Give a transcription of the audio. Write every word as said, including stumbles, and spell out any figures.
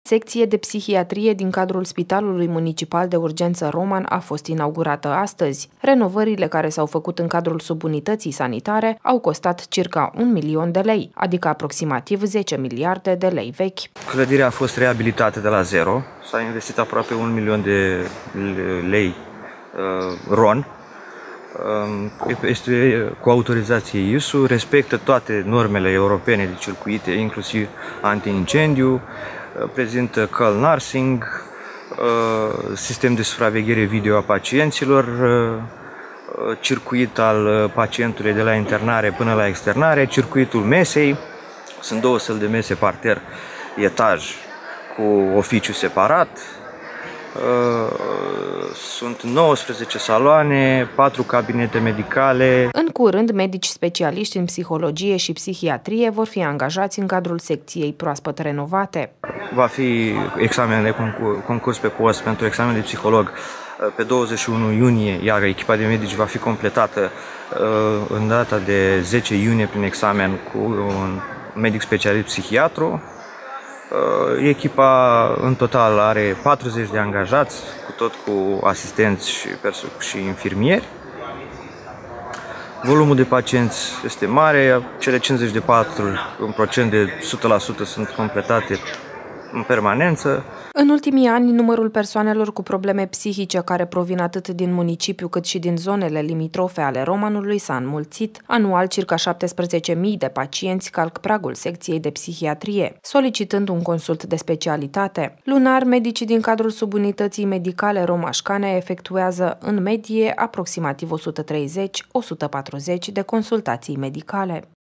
Secție de psihiatrie din cadrul Spitalului Municipal de Urgență Roman a fost inaugurată astăzi. Renovările care s-au făcut în cadrul subunității sanitare au costat circa un milion de lei, adică aproximativ zece miliarde de lei vechi. Clădirea a fost reabilitată de la zero, s-a investit aproape un milion de lei uh, RON. Este cu autorizație I S U, respectă toate normele europene de circuite, inclusiv anti-incendiu, prezintă call nursing, sistem de supraveghere video a pacienților, circuit al pacientului de la internare până la externare, circuitul mesei, sunt două săli de mese parter, etaj cu oficiu separat. Sunt nouăsprezece saloane, patru cabinete medicale. În curând, medici specialiști în psihologie și psihiatrie vor fi angajați în cadrul secției proaspăt renovate. Va fi examen de concurs pe post pentru examen de psiholog pe douăzeci și unu iunie, iar echipa de medici va fi completată în data de zece iunie prin examen cu un medic specialist psihiatru. Echipa în total are patruzeci de angajați, cu tot cu asistenți și, și infirmieri. Volumul de pacienți este mare, cele cincizeci de patru în procent de o sută la sută sunt completate în permanență. În ultimii ani, numărul persoanelor cu probleme psihice care provin atât din municipiu cât și din zonele limitrofe ale Romanului s-a înmulțit. Anual, circa șaptesprezece mii de pacienți calc pragul secției de psihiatrie, solicitând un consult de specialitate. Lunar, medicii din cadrul subunității medicale romașcane efectuează în medie aproximativ o sută treizeci - o sută patruzeci de consultații medicale.